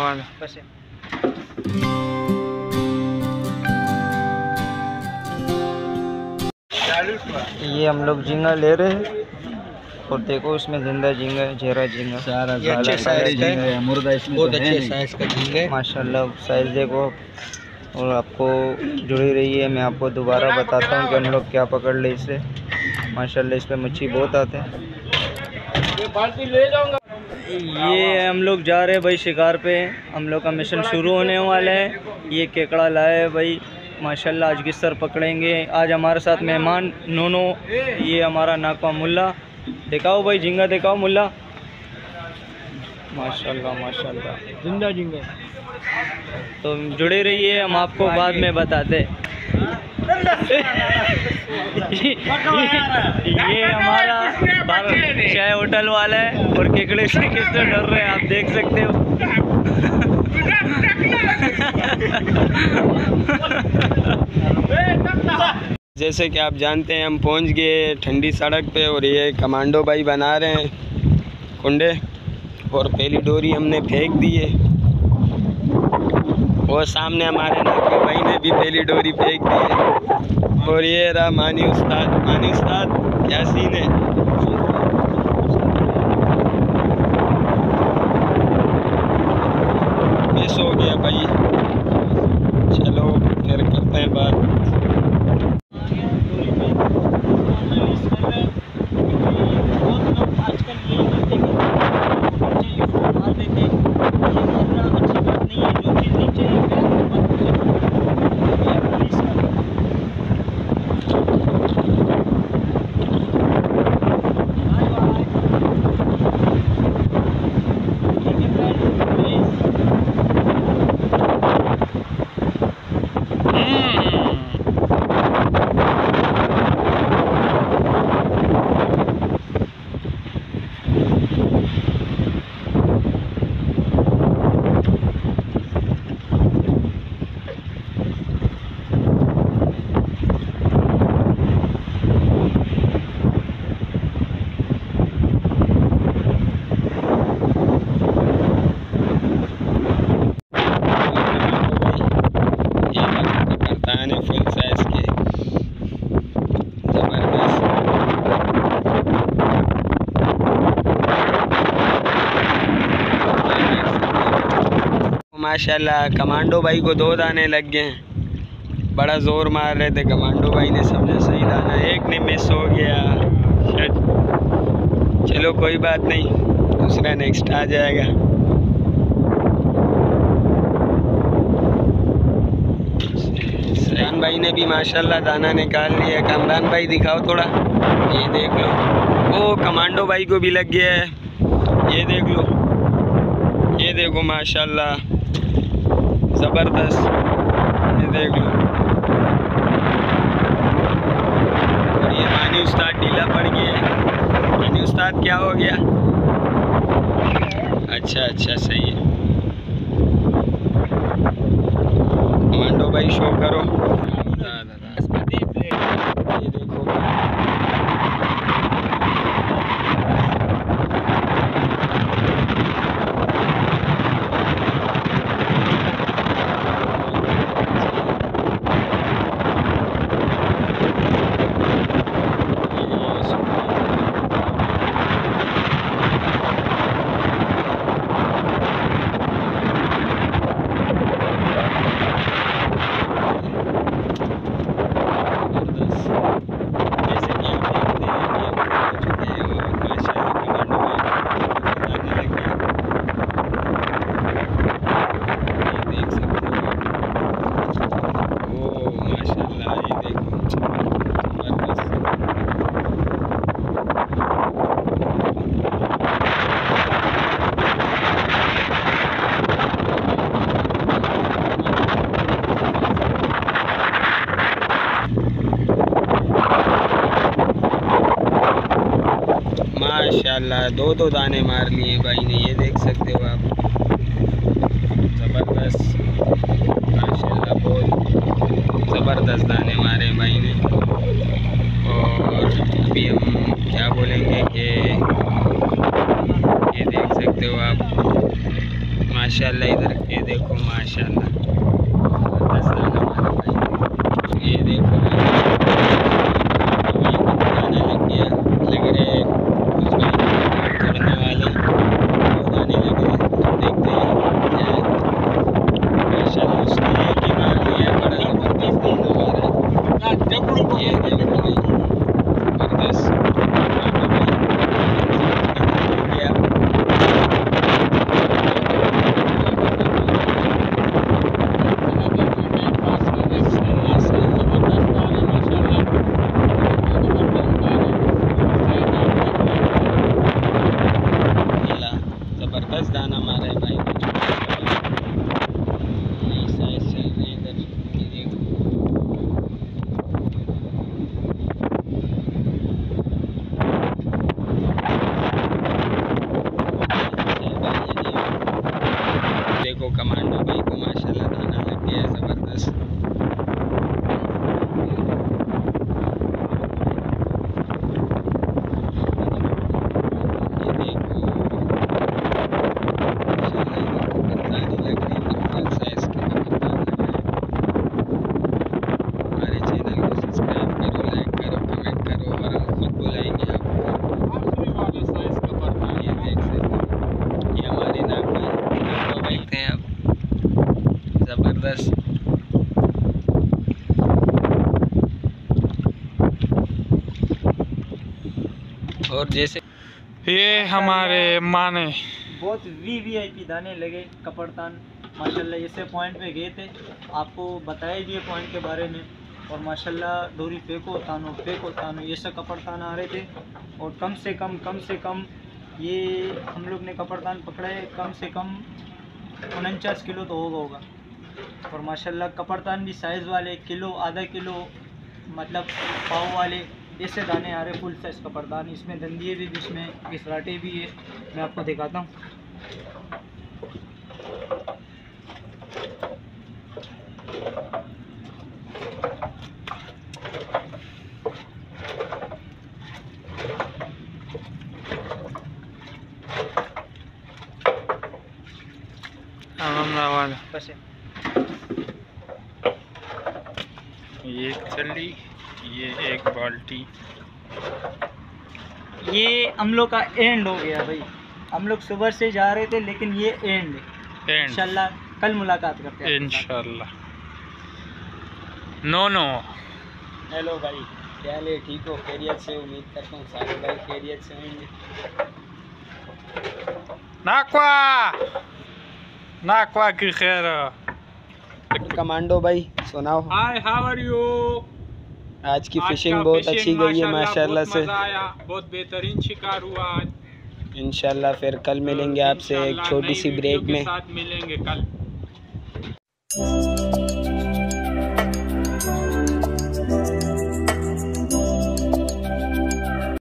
बस ये हम लोग झींगा ले रहे हैं और देखो इसमें जिंदा झींगा है, झेरा झींगा, ये अच्छे साइज का है, मुर्दा इसमें बहुत अच्छे साइज का झींगा है माशाल्लाह। साइज देखो और आपको जुड़ी रही है। मैं आपको दोबारा बताता हूँ कि हम लोग क्या पकड़ ले इसे। माशाल्लाह इस पे मच्छी बहुत आते हैं। ये हम लोग जा रहे हैं भाई शिकार पे। हम लोग का मिशन शुरू होने वाला है। ये केकड़ा लाए है भाई माशाल्लाह। आज किस तरह पकड़ेंगे। आज हमारे साथ मेहमान नोनो, ये हमारा नाका मुल्ला। दिखाओ भाई झींगा दिखाओ मुल्ला। माशाल्लाह माशाल्लाह जिंदा झींगा। तो जुड़े रहिए, हम आपको बाद में बताते। ये हमारा चाय होटल वाला है और केकड़े से किस तरह डर रहे हैं आप देख सकते हो। जैसे कि आप जानते हैं हम पहुंच गए ठंडी सड़क पे और ये कमांडो भाई बना रहे हैं कुंडे और पहली डोरी हमने फेंक दी है और सामने हमारे नाके भाई ने भी पहली डोरी फेंक दी है और ये रहा मानी उस्ताद क्या सीन है। मिस हो गया भाई, चलो फिर करते हैं बात। माशाल्लाह कमांडो भाई को 2 दाने लग गए हैं। बड़ा ज़ोर मार रहे थे, कमांडो भाई ने समझा सही दाना, एक ने मिस हो गया। चलो कोई बात नहीं, दूसरा नेक्स्ट आ जाएगा। सैन भाई ने भी माशाल्लाह दाना निकाल लिया। कामरान भाई दिखाओ थोड़ा, ये देख लो। ओ कमांडो भाई को भी लग गया है, ये देख लो, ये देखो माशाल्लाह ज़बरदस्त, ये देख लो। और ये मानी उस्ताद ढीला पड़ गया। मानी उस्ताद क्या हो गया? अच्छा सही है। कमांडो भाई शो करो। ये देखो माशाल्लाह 2 दाने मार लिए भाई ने, ये देख सकते हो आप। ज़बरदस्त माशाल्लाह, बहुत ज़बरदस्त दाने मारे भाई ने। और अभी हम क्या बोलेंगे कि ये देख सकते हो आप माशाल्लाह। इधर ये देखो माशाल्लाह, जबरदस्त दाना हमारा भाई। ये देखो ये दाना लग गया, लग रहे उसमें तोड़ने वाले और आने लगे। देखते हैं माशाल्लाह। उसने एक ही मार लिया, बड़ा जबरदस्त दाना मारा। ये देखो भाई जबरदस्त जबरदस्त दाना मारा है भाई। ऐसा ऐसा इधर ये देखो देखो कमांडो भाई को माशाल्लाह दाना लग गया है जबरदस्त। जबरदस्त और जैसे ये हमारे माने बहुत वीआईपी दाने लगे कपड़तान माशाल्लाह। इससे पॉइंट पे गए थे, आपको बताया भी है पॉइंट के बारे में। और माशाल्लाह डोरी फेंको तानो ये सब कपड़तान आ रहे थे। और कम से कम ये हम लोग ने कपड़तान पकड़े कम से कम 49 किलो तो होगा। और माशाल्लाह कपड़तान भी साइज़ वाले, किलो आधा किलो मतलब पाव वाले ऐसे दाने आ रहे, फुल साइज़ कपड़तान। इसमें दंदिये भी, इसमें घिसराटे भी है, मैं आपको दिखाता हूँ। बस ये चली, ये एक बाल्टी। ये हम लोग का एंड हो गया भाई। हम लोग सुबह से जा रहे थे लेकिन ये एंड है। इंशाल्लाह कल मुलाकात करते हैं इंशाल्लाह। नो हेलो भाई, क्या हाल है? ठीक हो? खैरियत से? उम्मीद करता हूँ सारे भाई खैरियत से होंगे। नाकवा की खैर। कमांडो भाई सुनाओ। Hi, how are you? आज की फिशिंग बहुत अच्छी गई है माशाल्लाह से। बहुत बेहतरीन शिकार हुआ आज। इंशाल्लाह फिर कल मिलेंगे आपसे एक छोटी सी ब्रेक में। साथ मिलेंगे कल।